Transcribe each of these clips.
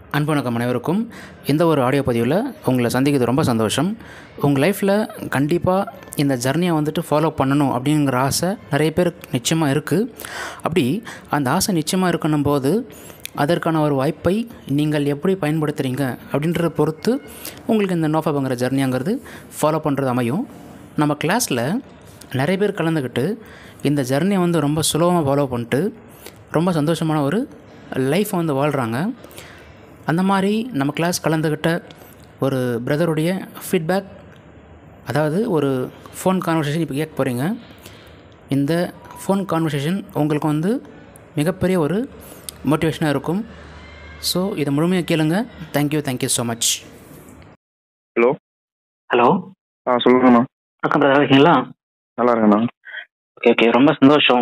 அன்பு வணக்கம் அனைவருக்கும். இந்த ஒரு ஆடியோ பதிவில் உங்களை சந்திக்கிறது ரொம்ப சந்தோஷம். உங்கள் லைஃப்பில் கண்டிப்பாக இந்த ஜர்னியை ஃபாலோ பண்ணணும் அப்படிங்கிற ஆசை நிறைய பேருக்கு நிச்சயமாக இருக்குது. அப்படி அந்த ஆசை நிச்சயமாக இருக்கணும் போது அதற்கான ஒரு வாய்ப்பை நீங்கள் எப்படி பயன்படுத்துகிறீங்க அப்படின்றத பொறுத்து உங்களுக்கு இந்த நோஃபாப்ங்கிற ஜர்னிங்கிறது ஃபாலோ பண்ணுறது அமையும். நம்ம கிளாஸில் நிறைய பேர் கலந்துக்கிட்டு இந்த ஜர்னியை ரொம்ப சுலபமாக ஃபாலோ பண்ணிட்டு ரொம்ப சந்தோஷமான ஒரு லைஃப்பை வாழ்கிறாங்க. அந்த மாதிரி நம்ம கிளாஸ் கலந்துக்கிட்ட ஒரு பிரதருடைய ஃபீட்பேக், அதாவது ஒரு ஃபோன் கான்வர்சேஷன் இப்போ கேட்க போகிறீங்க. இந்த ஃபோன் கான்வர்சேஷன் உங்களுக்கு மிகப்பெரிய ஒரு மோட்டிவேஷனாக இருக்கும். ஸோ இதை முழுமையாக கேளுங்க. Thank you so much. Hello hello சொல்லுங்கண்ணா. வணக்கம் பிரதர், இருக்கீங்களா? நல்லா இருக்கேண்ணா. ஓகே, ரொம்ப சந்தோஷம்.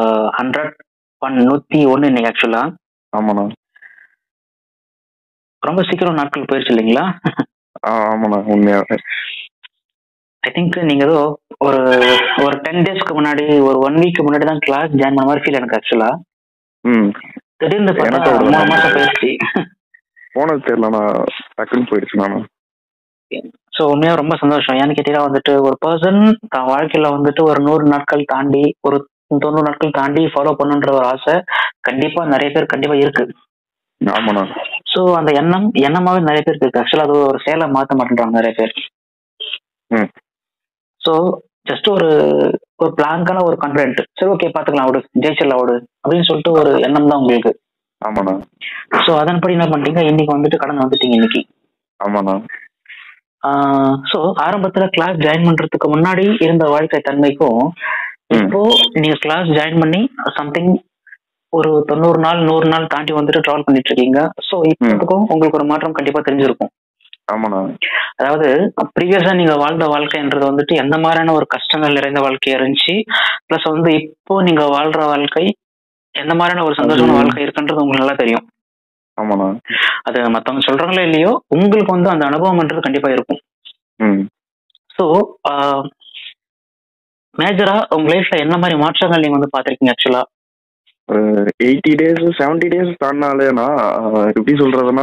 101 இன்னைக்கு ஆக்சுவலா. ஆமாண்ணா. ரொம்ப சீக்கிரம் நாட்கள் போயிடுச்சு இல்லைங்களா? ஆமாண்ணா, உண்மையாக. ஐ திங்க் நீங்க ஏதோ ஒரு ஒரு 10 டேஸ்க்கு முன்னாடி, ஒரு 1 வீக் முன்னாடி தான் கிளாஸ் ஜாயின் பண்ண மாதிரி ஃபீல் எனக்கு ஆக்சுவலா. திடீர்னு பார்த்தா 3 மாசம் போயிடுச்சு. போனது தெரியலண்ணா, டக்குன்னு போயிடுச்சு நானும். ஸோ உண்மையாக ரொம்ப சந்தோஷம். ஏன்னு கேட்டீங்கன்னா ஒரு பர்சன் தான் வாழ்க்கையில ஒரு 100 நாட்கள் தாண்டி, ஒரு 90 நாட்கள் தாண்டி ஃபாலோ பண்ணுன்ற ஒரு ஆசை கண்டிப்பா நிறைய பேர் கண்டிப்பா இருக்கு. ஆமாண்ணா. ஸோ அந்த எண்ணமாவே நிறைய பேருக்கு இருக்கு. ஆக்சுவலா அது ஒரு செயலை மாற்ற மாட்டேன்றாங்க நிறைய பேர். ஸோ ஜஸ்ட் ஒரு பிளாங்கான ஒரு கான்ஃபிடென்ட், சரி ஓகே பாத்துக்கலாம் விடு, ஜெயிச்சிடலாம் விடு அப்படின்னு சொல்லிட்டு ஒரு எண்ணம் தான் உங்களுக்கு. ஆமாண்ணா. ஸோ அதன்படி என்ன பண்ணிட்டீங்க, இன்னைக்கு கடந்து வந்துட்டீங்க இன்னைக்கு. ஆமாண்ணா. ஸோ ஆரம்பத்துல கிளாஸ் ஜாயின் பண்றதுக்கு முன்னாடி இருந்த வாழ்க்கை தன்மைக்கும் இப்போ நீங்க கிளாஸ் ஜாயின் பண்ணி சம்திங் ஒரு 90 நாள் 100 நாள் தாண்டி ட்ராவல் பண்ணிட்டு இருக்கீங்க. ஸோ இப்போதுக்கும் உங்களுக்கு ஒரு மாற்றம் கண்டிப்பா தெரிஞ்சிருக்கும். ஆமாண்ணா. அதாவது ப்ரீவியஸா நீங்க வாழ்ந்த வாழ்க்கைன்றது எந்த மாதிரியான ஒரு கஷ்டங்கள் நிறைந்த வாழ்க்கையா இருந்துச்சு, பிளஸ் இப்போ நீங்க வாழ்ற வாழ்க்கை எந்த மாதிரியான ஒரு சந்தோஷமான வாழ்க்கை இருக்குன்றது உங்களுக்கு நல்லா தெரியும். ஆமாண்ணா. அது மத்தவங்க சொல்றாங்களோ இல்லையோ, உங்களுக்கு அந்த அனுபவம்ன்றது கண்டிப்பா இருக்கும். ஸோ மேஜரா உங்க லைஃப்ல என்ன மாதிரி மாற்றங்கள் நீங்க பாத்திருக்கீங்க? ஆக்சுவலா 80 days 70 days தாண்டினாலேண்ணா, எப்படி சொல்றதுன்னா,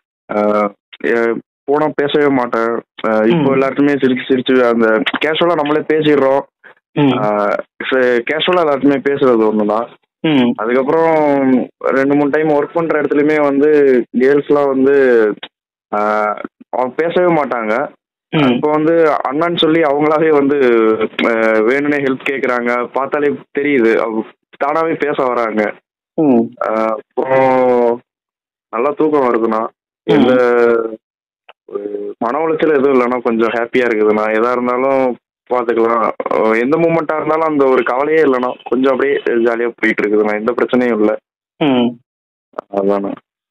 போனா பேசவே மாட்டேன். இப்போ எல்லாருக்குமே சிரிச்சு சிரிச்சு அந்த கேஷுவலா நம்மளே பேசிடுறோம். கேஷுவலா எல்லாருக்குமே பேசுறது ஒண்ணுதான். அதுக்கப்புறம் 2-3 டைம் ஒர்க் பண்ற இடத்துலயுமே கேர்ள்ஸ் எல்லாம் அவங்க பேசவே மாட்டாங்க. இப்போ அண்ணான்னு சொல்லி அவங்களாவே வேணும்னே ஹெல்ப் கேக்குறாங்க. பார்த்தாலே தெரியுது, தானாவே பேச வராங்க. அப்புறம் நல்லா தூக்கம் வருதுண்ணா. எந்த மன உளைச்சல் எதுவும் இல்லைன்னா கொஞ்சம் ஹாப்பியா இருக்குதுண்ணா. எதா இருந்தாலும் பாத்துக்கலாம், எந்த மூமெண்டா இருந்தாலும் அந்த ஒரு கவலையே இல்லைண்ணா. கொஞ்சம் அப்படியே ஜாலியா போயிட்டு இருக்குதுண்ணா, எந்த பிரச்சனையும் இல்லை. அதாண்ணா.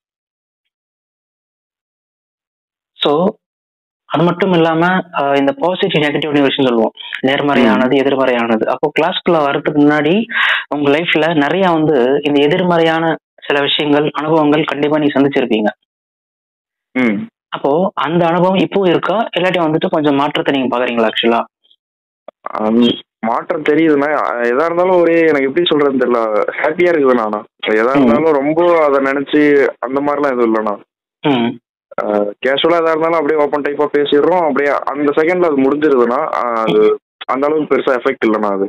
ஸோ அது மட்டும் இல்லாம இந்த பாசிட்டிவ் நெகட்டிவ் விஷயம் சொல்லுவோம், நேர்மறையானது எதிர்மறையானது. அப்போ கிளாஸ்க்குள்ள வர்றதுக்கு முன்னாடி உங்க லைஃப்ல நிறைய இந்த எதிர்மறையான சில விஷயங்கள், அனுபவங்கள் கண்டிப்பா நீங்க சந்திச்சிருப்பீங்க. அப்போ அந்த அனுபவம் இப்போ இருக்கா, இல்லாட்டி கொஞ்சம் மாற்றத்தை நீங்க பாக்குறீங்களா? ஆக்சுவலா மாற்றம் தெரியுதுண்ணா. எதா இருந்தாலும் ஒரே எனக்கு எப்படி சொல்றதுன்னு தெரியல, ஹாப்பியா இருக்குதுண்ணா. எதா இருந்தாலும் ரொம்ப அதை நினைச்சு அந்த மாதிரிலாம் எதுவும் இல்லைண்ணா. கேஷுவலா எதா இருந்தாலும் அப்படியே ஓப்பன் டைப்பா பேசிடுறோம். அப்படியே அந்த செகண்ட்ல அது முடிஞ்சிருதுன்னா அது அந்த அளவுக்கு பெருசா எஃபெக்ட் இல்லைண்ணா அது.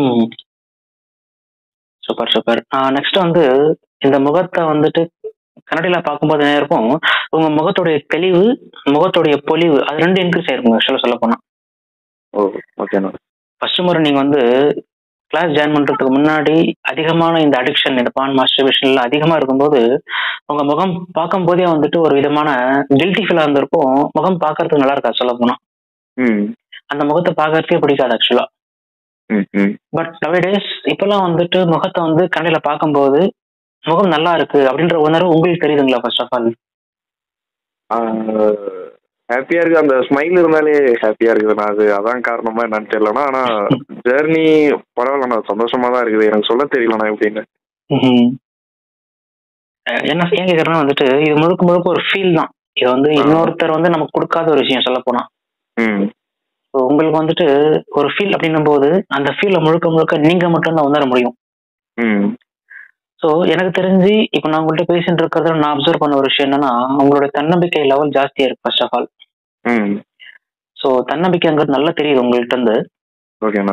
Super super. நெக்ஸ்ட் இந்த முகத்தை கண்ணாடியில பார்க்கும்போது என்ன இருக்கும், உங்க முகத்துடைய தெளிவு, முகத்துடைய பொலிவு, அது 2 இன்க்ரீஸ் ஆயிருக்கும் ஆக்சுவலா சொல்ல போனா. ஓகேண்ணா. ஃபர்ஸ்ட் முறை நீங்க கிளாஸ் ஜாயின் பண்றதுக்கு முன்னாடி அதிகமான இந்த அடிக்ஷன், இந்த பான் மாஸ்டர்பேஷன்ல அதிகமா இருக்கும்போது உங்க முகம் பார்க்கும் போதே ஒரு விதமான கில்ட்டி ஃபீலா இருந்திருக்கும். முகம் பார்க்கறதுக்கு நல்லா இருக்கா சொல்ல போனா. அந்த முகத்தை பார்க்கறதுக்கே பிடிக்காது ஆக்சுவலா. பட் நவடேஸ் இப்பெல்லாம் முகத்தை கண்ணில பார்க்கும்போது முகம் நல்லா இருக்கு அப்படின்ற உணர்வு உங்களுக்கு தெரியுதுங்களா? ஃபர்ஸ்ட் ஆஃப் ஆல் ஹாப்பியா இருக்கு, அந்த ஸ்மைல் இருந்தாலே ஹாப்பியா இருக்குதுண்ணா. அதான் காரணமா என்னன்னு தெரியலண்ணா. ஆனா ஜேர்னி பரவாயில்லண்ணா, சந்தோஷமா தான் இருக்குது. எனக்கு சொல்ல தெரியலண்ணா எப்படின்னு. என்ன ஏன் கேக்குறேன்னா இது முழுக்க ஒரு ஃபீல் தான். இது இன்னொருத்தர் நமக்கு கொடுக்காத ஒரு விஷயம் சொல்ல போனா. உங்களுக்கு ஒரு ஃபீல் அப்படின்னும் போது அந்த ஃபீலை முழுக்க நீங்க மட்டும் தான் உணர முடியும். ஸோ எனக்கு தெரிஞ்சு இப்போ நான் உங்கள்கிட்ட பேசிட்டு இருக்கிறதுல நான் அப்சர்வ் பண்ண ஒரு விஷயம் என்னன்னா, உங்களோட தன்னம்பிக்கை லெவல் ஜாஸ்தியா இருக்கு ஃபர்ஸ்ட் ஆஃப் ஆல். ஸோ தன்னம்பிக்கைங்கிறது நல்லா தெரியுது உங்கள்கிட்ட இருந்து. ஓகேண்ணா.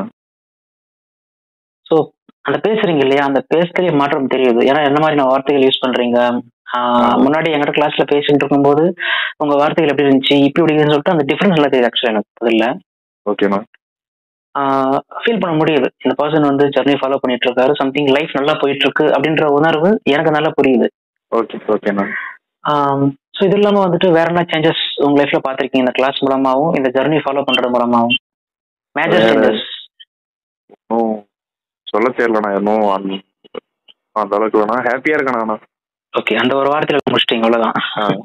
ஸோ அந்த பேசுறீங்க இல்லையா, அந்த பேசுறதுலேயே மாற்றம் தெரியுது. ஏன்னா என்ன மாதிரி நான் வார்த்தைகள் யூஸ் பண்றீங்க. முன்னாடி என்கிட்ட கிளாஸ்ல பேசிட்டு இருக்கும்போது உங்க வார்த்தைகள் எப்படி இருந்துச்சு, இப்படி இப்படின்னு சொல்லிட்டு அந்த டிஃபரன்ஸ் எல்லாம் தெரியுது ஆக்சுவலா எனக்கு அதில். ஓகேண்ணா. ஃபீல் பண்ண முடியுது. இந்த பர்சன் வந்து ஜர்னி ஃபாலோ பண்ணிட்டு இருக்காரு, சம்திங் லைஃப் நல்லா போயிட்டு இருக்கு அப்படின்ற உணர்வு எனக்கு நல்லா புரியுது. ஓகே ஓகேண்ணா. ஸோ இது இல்லாம வந்துட்டு வேற என்ன சேஞ்சஸ் உங்க லைஃப்ல பாத்திருக்கீங்க இந்த கிளாஸ் மூலமாவும் இந்த ஜர்னி ஃபாலோ பண்றது மூலமாவும்? மேஜர் சேஞ்சஸ் சொல்ல தெரியலண்ணா. இன்னும் அந்த அளவுக்கு வேணா ஹாப்பியா இருக்கேண்ணா. ஓகே, அந்த ஒரு வாரத்தில் முடிச்சிட்டீங்க அவ்வளவுதான்.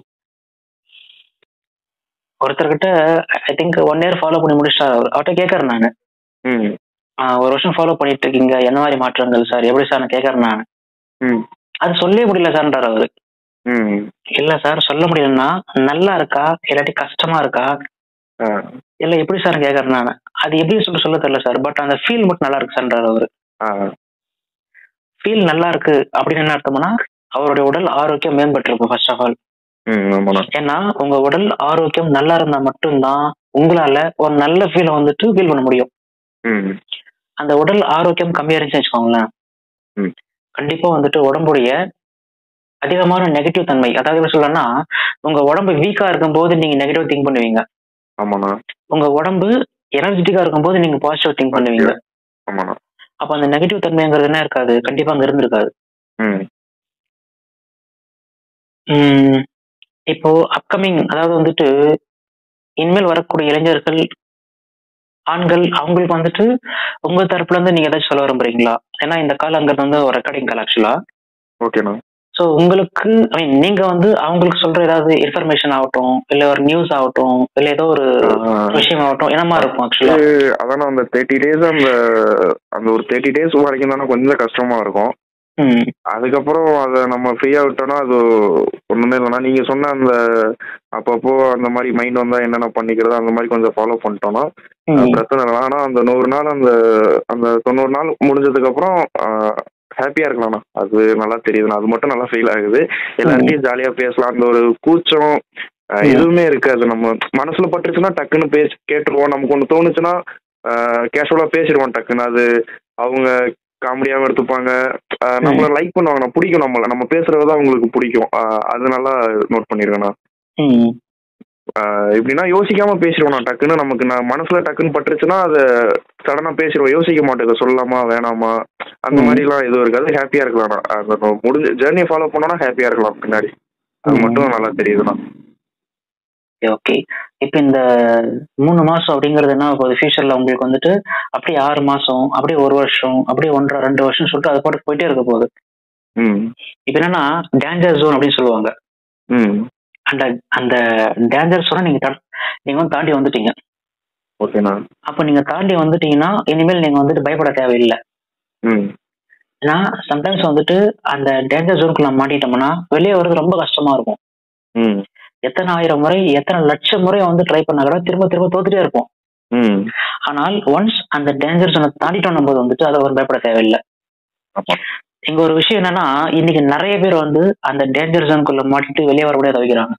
ஒருத்தர்கிட்ட ஐ திங்க் 1 year ஃபாலோ பண்ணி முடிச்சா அவர்கிட்ட கேட்கறேன் நான். 1 வருஷம் ஃபாலோ பண்ணிட்டு இருக்கீங்க, என்ன மாதிரி மாற்றங்கள் சார், எப்படி சார் நான் கேட்கறேன் நான். அது சொல்லவே முடியல சார்ன்றார் அவரு. இல்ல சார் சொல்ல முடியலன்னா நல்லா இருக்கா இல்லாட்டி கஷ்டமா இருக்கா இல்ல எப்படி சார் கேட்கறேன் நான். அது எப்படி சொல்ல தெரியல சார், பட் அந்த ஃபீல் மட்டும் நல்லா இருக்கு சார்ன்றார் அவரு. ஃபீல் நல்லா இருக்கு அப்படின்னு என்ன அர்த்தம்னா அவருடைய உடல் ஆரோக்கியம் மேம்பட்டு இருக்கும் ஃபர்ஸ்ட் ஆஃப் ஆல். ஏன்னா உங்க உடல் ஆரோக்கியம் நல்லா இருந்தா மட்டும்தான் உங்களால ஒரு நல்ல ஃபீல் வந்துட்டு ஃபீல் பண்ண முடியும். அந்த உடல் ஆரோக்கியம் கம்மியா இருந்துச்சுன்னு வச்சுக்கோங்களேன், கண்டிப்பா வந்துட்டு உடம்புடைய அதிகமான நெகட்டிவ் தன்மை, அதாவது எப்படி சொல்லணும்னா உங்க உடம்பு வீக்கா இருக்கும் போது நீங்க நெகட்டிவ் திங்க் பண்ணுவீங்க. உங்க உடம்பு எனர்ஜெட்டிக்கா இருக்கும் போது நீங்க பாசிட்டிவ் திங்க் பண்ணுவீங்க. அப்ப அந்த நெகட்டிவ் தன்மைங்கிறது என்ன இருக்காது, கண்டிப்பா அங்க இருந்திருக்காது. இப்போ அப்கமிங் அதாவது வந்துட்டு இனிமேல் வரக்கூடிய இளைஞர்கள் ஆண்கள் அவங்களுக்கு வந்துட்டு உங்க தரப்புல இருந்து நீங்க ஏதாச்சும் சொல்ல விரும்புறீங்களா? ஏன்னா இந்த காலங்கிறது வந்து ஒரு ரெக்கார்டிங் கால் ஆக்சுவலா. ஓகேண்ணா. ஸோ உங்களுக்கு ஐ மீன் நீங்க வந்து அவங்களுக்கு சொல்ற ஏதாவது இன்ஃபர்மேஷன் ஆகட்டும், இல்ல ஒரு நியூஸ் ஆகட்டும், இல்ல ஏதோ ஒரு விஷயம் ஆகட்டும், என்னமா இருக்கும் ஆக்சுவலா? அதான் அந்த 30 days அந்த ஒரு 30 days வரைக்கும் தானே கொஞ்சம் கஷ்டமா இருக்கும். அதுக்கப்புறம் அதை நம்ம ஃப்ரீயா விட்டோம்னா அது ஒண்ணுமே இல்லைன்னா நீங்க சொன்ன அந்த அப்பப்போ அந்த மாதிரி மைண்ட் வந்தா என்னென்ன பண்ணிக்கிறதோ அந்த மாதிரி கொஞ்சம் ஃபாலோ பண்ணிட்டோம்னா பிரச்சனை இல்லை. ஆனா அந்த 100 நாள் அந்த அந்த 90 நாள் முடிஞ்சதுக்கு அப்புறம் ஹாப்பியா இருக்கலாம்ண்ணா. அது நல்லா தெரியுதுண்ணா. அது மட்டும் நல்லா ஃபீல் ஆகுது. எல்லார்ட்டையும் ஜாலியா பேசலாம். அந்த ஒரு கூச்சம் எதுவுமே இருக்காது. நம்ம மனசுல பட்டுருச்சுன்னா டக்குன்னு கேட்டுருவோம். நமக்கு ஒன்று தோணுச்சுன்னா கேஷுவலா பேசிடுவோம் டக்குன்னு. அது அவங்க காமெடியாகவும் எடுத்துப்பாங்க, நம்மளை லைக் பண்ணுவாங்க, பிடிக்கும், நம்ம பேசுறது அவங்களுக்கு பிடிக்கும். அது நல்லா நோட் பண்ணிருக்கேண்ணா. எப்படின்னா யோசிக்காம பேசிடுவோம் டக்குன்னு. நமக்கு நான் மனசுல டக்குன்னு பட்டுருச்சுன்னா அதை சடனா பேசிடுவோம், யோசிக்க மாட்டேன் சொல்லலாமா வேணாமா அந்த மாதிரிலாம் எதுவும் இருக்காது. ஹாப்பியா இருக்கலாம். அந்த முடிஞ்ச ஜேர்னியை ஃபாலோ பண்ணோம்னா ஹாப்பியா இருக்கலாம் பின்னாடி. அது மட்டும் நல்லா தெரியுதுண்ணா. ஓகே, இப்போ இந்த 3 மாசம் அப்படிங்கிறது என்ன போகுது ஃபியூச்சர்ல உங்களுக்கு வந்துட்டு அப்படியே 6 மாசம், அப்படியே 1 வருஷம், அப்படியே 1.5 2 வருஷம் சொல்லிட்டு அது போட்டு போயிட்டே இருக்க போகுது. இப்போ என்னன்னா டேஞ்சர் ஜோன் அப்படின்னு சொல்லுவாங்க. அந்த அந்த டேஞ்சர் ஜோனை நீங்க வந்து தாண்டி வந்துட்டீங்க. ஓகேண்ணா. அப்போ நீங்க தாண்டி வந்துட்டீங்கன்னா இனிமேல் நீங்க வந்துட்டு பயப்பட தேவையில்லை. ஏன்னா சம்டைம்ஸ் வந்துட்டு அந்த டேஞ்சர் ஜோனுக்குள்ள மாட்டிட்டோம்னா வெளியே வர்றது ரொம்ப கஷ்டமா இருக்கும். எத்தனை 1000 முறை எத்தனை லட்சம் முறை வந்து ட்ரை பண்ணா கூட திரும்ப திரும்ப தோத்துட்டே இருப்போம். ஆனால் ஒன்ஸ் அந்த டேஞ்சர் ஜோனை தாண்டிட்டோம் போது வந்துட்டு அதை ஒரு பயப்பட தேவையில்லை. இங்க ஒரு விஷயம் என்னன்னா இன்னைக்கு நிறைய பேர் வந்து அந்த டேஞ்சர் ஜோனுக்குள்ள மாட்டிட்டு வெளியே வரக்கூடாது தவிக்கிறாங்க.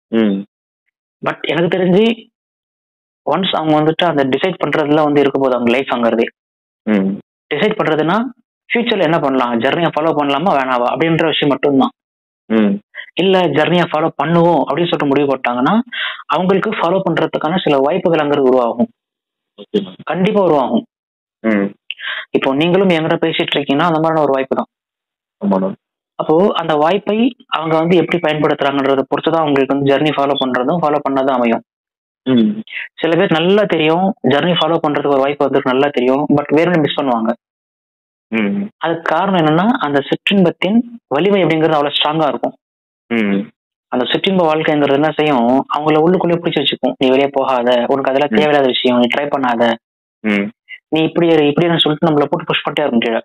பட் எனக்கு தெரிஞ்சு ஒன்ஸ் அவங்க வந்துட்டு அந்த டிசைட் பண்றதுல வந்து இருக்க போது அவங்க லைஃப் அங்கிறதே டிசைட் பண்றதுன்னா ஃபியூச்சர்ல என்ன பண்ணலாம், ஜர்னியை ஃபாலோ பண்ணலாமா வேணாவா அப்படின்ற விஷயம் மட்டும்தான். இல்ல ஜர்னியை ஃபாலோ பண்ணுவோம் அப்படின்னு சொல்லிட்டு முடிவு போட்டாங்கன்னா அவங்களுக்கு ஃபாலோ பண்றதுக்கான சில வாய்ப்புகள் அங்கிறது உருவாகும், கண்டிப்பா உருவாகும். இப்போ நீங்களும் எங்கிட்ட பேசிட்டு இருக்கீங்கன்னா அந்த மாதிரியான ஒரு வாய்ப்பு தான். அப்போ அந்த வாய்ப்பை அவங்க வந்து எப்படி பயன்படுத்துறாங்கன்றத பொறுத்துதான் அவங்களுக்கு வந்து ஜர்னி ஃபாலோ பண்றதும் ஃபாலோ பண்ணதும் அமையும். சில பேர் நல்லா தெரியும் ஜர்னி ஃபாலோ பண்றதுக்கு ஒரு வாய்ப்பு வந்து நல்லா தெரியும், பட் வேற மிஸ் பண்ணுவாங்க. அதுக்கு காரணம் என்னன்னா அந்த சிற்றின்பத்தின் வலிமை அப்படிங்கிறது அவ்வளவு ஸ்ட்ராங்கா இருக்கும். அந்த சிற்றின்ப வாழ்க்கைங்கிறது என்ன செய்யும், அவங்கள உள்ளுக்குள்ளே பிடிச்சி வச்சுக்கும். நீ வெளியே போகாத, உனக்கு அதெல்லாம் தேவையில்லாத விஷயம், நீ ட்ரை பண்ணாத, நீ இப்படி இப்படின்னு சொல்லிட்டு நம்மள போட்டு புஷ் பண்ணிட்டே இருக்கும் கீழே.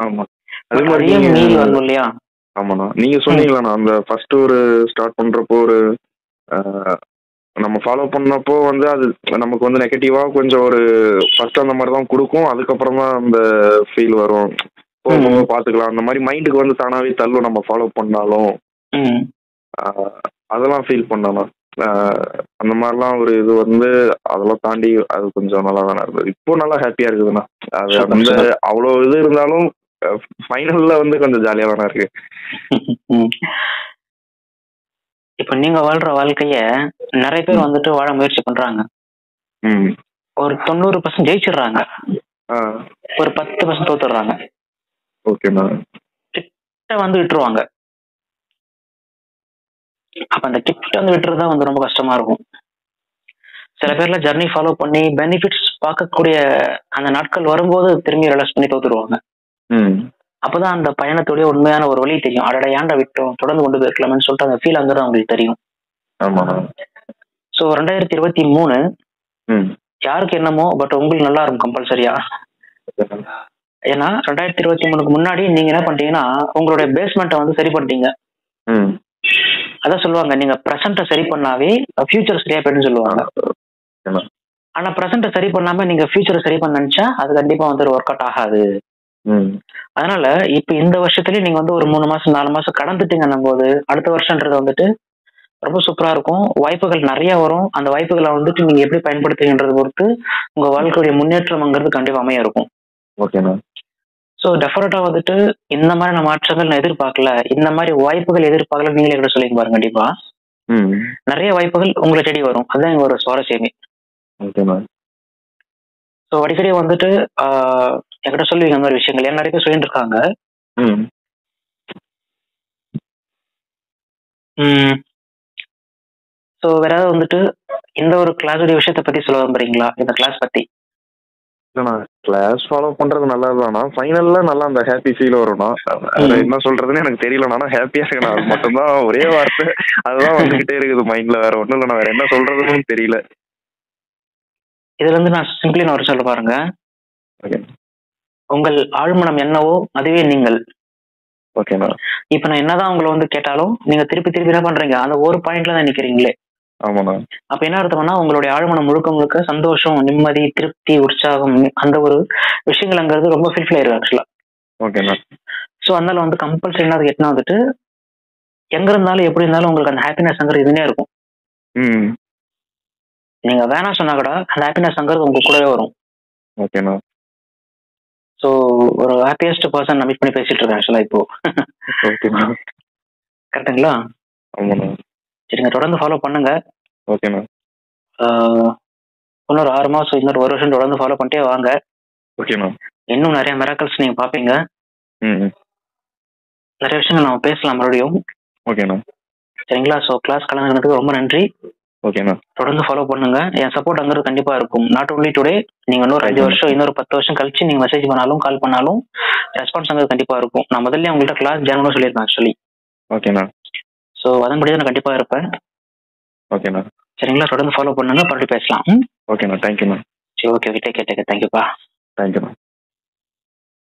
மீறி வரணும் இல்லையா? ஆமாண்ணா. நீங்க சொன்னீங்களா அந்த ஃபர்ஸ்ட் ஒரு ஸ்டார்ட் பண்றப்போ ஒரு நம்ம ஃபாலோ பண்ணப்போ வந்து அது நமக்கு வந்து நெகட்டிவா கொஞ்சம் ஒரு ஃபர்ஸ்ட் அந்த மாதிரி தான் கொடுக்கும், அதுக்கப்புறம் தான் அந்த ஃபீல் வரும். போக போக பாத்துக்கலாம் அந்த மாதிரி மைண்டுக்கு வந்து தானாவே தள்ளும் நம்ம ஃபாலோ பண்ணாலும். அதெல்லாம் ஃபீல் பண்ணணும். அந்த மாதிரிலாம் ஒரு இது வந்து அதெல்லாம் தாண்டி அது கொஞ்சம் நல்லா தானே இருந்தது. இப்போ நல்லா ஹாப்பியா இருக்குதுண்ணா. அது வந்து அவ்வளோ இது இருந்தாலும் ஃபைனல்ல வந்து கொஞ்சம் ஜாலியா தானே இருக்கு. இப்ப நீங்க வாழ்ற வாழ்க்கைய நிறைய பேர் வந்துட்டு வாழ முயற்சி பண்றாங்க. ஒரு 90% ஜெயிச்சிடுறாங்க, ஒரு 10% தோத்துடுறாங்க. ஓகேண்ணா. கிட்ட வந்து விட்டுருவாங்க. அப்ப அந்த கிட்ட வந்து விட்டுறதா வந்து ரொம்ப கஷ்டமா இருக்கும். சில பேர்ல ஜர்னி ஃபாலோ பண்ணி பெனிஃபிட்ஸ் பார்க்கக்கூடிய அந்த நாட்கள் வரும்போது திரும்பி ரிலாக்ஸ் பண்ணி தோத்துருவாங்க. அப்பதான் அந்த பயணத்துடைய உண்மையான ஒரு வழி தெரியும். அடடா ஏன்டா விட்டோம், தொடர்ந்து கொண்டு போயிருக்கலாம்னு சொல்லிட்டு அந்த ஃபீல் அங்கதான் அவங்களுக்கு தெரியும். ஸோ 2023 யாருக்கு என்னமோ பட் உங்களுக்கு நல்லா இருக்கும் கம்பல்சரியா. ஏன்னா 2023க்கு முன்னாடி நீங்க என்ன பண்ணிட்டீங்கன்னா உங்களுடைய பேஸ்மெண்ட்டை வந்து சரி பண்ணிட்டீங்க. அதான் சொல்லுவாங்க, நீங்க ப்ரெசென்ட்டை சரி பண்ணாவே ஃபியூச்சர் சரியா போயிடுன்னு சொல்லுவாங்க. ஆனா ப்ரெசென்ட்டை சரி பண்ணாம நீங்க ஃபியூச்சரை சரி பண்ண நினைச்சா அது கண்டிப்பா வந்து ஒர்க் அவுட் ஆகாது. அதனால இப்ப இந்த வருஷத்துலயே நீங்க வந்து ஒரு 3 மாசம் 4 மாசம் கடந்துட்டீங்கன்னும் போது அடுத்த வருஷம்ன்றது வந்துட்டு ரொம்ப சூப்பரா இருக்கும். வாய்ப்புகள் நிறைய வரும். அந்த வாய்ப்புகளை வந்துட்டு நீங்க எப்படி பயன்படுத்துங்கன்றதை பொறுத்து உங்க வாழ்க்கையுடைய முன்னேற்றம்ங்கிறது கண்டிப்பா அமைய இருக்கும். ஓகேண்ணா. ஸோ டெஃபரட்டா வந்துட்டு இந்த மாதிரி மாற்றங்கள் நான் எதிர்பார்க்கல, இந்த மாதிரி வாய்ப்புகள் எதிர்பார்க்கல, நீங்களே கூட சொல்லிங்க பாருங்க. கண்டிப்பா நிறைய வாய்ப்புகள் உங்களை தேடி வரும். அதுதான் எங்களோட சுவாரஸ்யமே. ஸோ அடிக்கடி வந்துட்டு என்கிட்ட சொல்லுவீங்க அந்த மாதிரி விஷயங்கள். ஏன் நிறைய பேர் சொல்லிட்டு இருக்காங்க. ஸோ வேற ஏதாவது வந்துட்டு இந்த ஒரு கிளாஸுடைய விஷயத்தை பத்தி சொல்ல விரும்புறீங்களா? இந்த கிளாஸ் பத்தி. இல்லைண்ணா, கிளாஸ் ஃபாலோ பண்றது நல்லதுதானா. ஃபைனல்ல நல்லா அந்த ஹாப்பி ஃபீல் வரும்ண்ணா. என்ன சொல்றதுன்னு எனக்கு தெரியலண்ணா. ஹாப்பியா இருக்கணும், அது மட்டும்தான் ஒரே வார்த்தை. அதுதான் வந்துகிட்டே இருக்குது மைண்ட்ல. வேற ஒன்றும் இல்லைண்ணா. வேற என்ன சொல்றதுன்னு தெரியல. இதுல இருந்து நான் சிம்பிளி ஒரு சொல்ல பாருங்க. உங்கள் ஆழ்மனம் என்னவோ அதுவே நீங்கள். ஓகேண்ணா. இப்ப நான் என்னதான் உங்களை வந்து கேட்டாலும் நீங்க திருப்பி திருப்பி என்ன பண்றீங்க, அந்த ஒரு பாயிண்ட்ல தான் நிக்கிறீங்களே. ஆமாண்ணா. அப்ப என்ன அர்த்தம்னா உங்களுடைய ஆழ்மனம் முழுக்க முழுக்க சந்தோஷம், நிம்மதி, திருப்தி, உற்சாகம் அந்த ஒரு விஷயங்கள்ங்கிறது ரொம்ப ஃபீல் ஆயிருக்கு ஆக்சுவலா. ஓகேண்ணா. ஸோ அதனால வந்து கம்பல்சரி என்ன கேட்டா வந்துட்டு எங்க இருந்தாலும் எப்படி இருந்தாலும் உங்களுக்கு அந்த ஹாப்பினஸ்ங்கிறது இதுனே இருக்கும். நீங்க வேணாம் சொன்னா கூட அந்த ஹாப்பினஸ்ங்கிறது உங்க கூடவே வரும். ஓகேண்ணா. ஸோ ஒரு ஹாப்பியஸ்ட் பர்சன் நான் மீட் பண்ணி பேசிட்டு இருக்கேன் ஆக்சுவலா இப்போ. ஓகேண்ணா. கரெக்டுங்களா? ஆமாண்ணா. சரிங்க, தொடர்ந்து ஃபாலோ பண்ணுங்க. ஓகேண்ணா. இன்னொரு 6 மாசம் இன்னொரு 1 வருஷம் தொடர்ந்து ஃபாலோ பண்ணிட்டே வாங்க. ஓகேண்ணா. இன்னும் நிறைய மிராக்கிள்ஸ் நீங்க பாப்பீங்க. நிறைய விஷயங்கள் நம்ம பேசலாம் மறுபடியும். ஓகேண்ணா. சரிங்களா? ஸோ கிளாஸ் கலந்துக்கிறதுக்கு ரொம்ப நன்றி. ஓகேண்ணா. தொடர்ந்து ஃபாலோ பண்ணுங்க. என் சப்போர்ட் அங்கிறது கண்டிப்பா இருக்கும். நாட் ஒன்லி டுடே, நீங்க இன்னொரு 5 வருஷம் இன்னொரு 10 வருஷம் கழிச்சு நீங்க மெசேஜ் பண்ணாலும் கால் பண்ணாலும் ரெஸ்பான்ஸ் அங்கிறது கண்டிப்பா இருக்கும். நான் முதல்ல உங்கள்கிட்ட கிளாஸ் ஜாயின் சொல்லியிருக்கேன் ஆக்சுவலி. ஓகேண்ணா. ஸோ அதன்படி நான் கண்டிப்பா இருப்பேன். ஓகேண்ணா. சரிங்களா? தொடர்ந்து ஃபாலோ பண்ணுங்க, மறுபடியும் பேசலாம். ஓகேண்ணா. தேங்க்யூண்ணா. சரி, ஓகே, டேக் கேர். தேங்க்யூப்பா. தேங்க்யூண்ணா.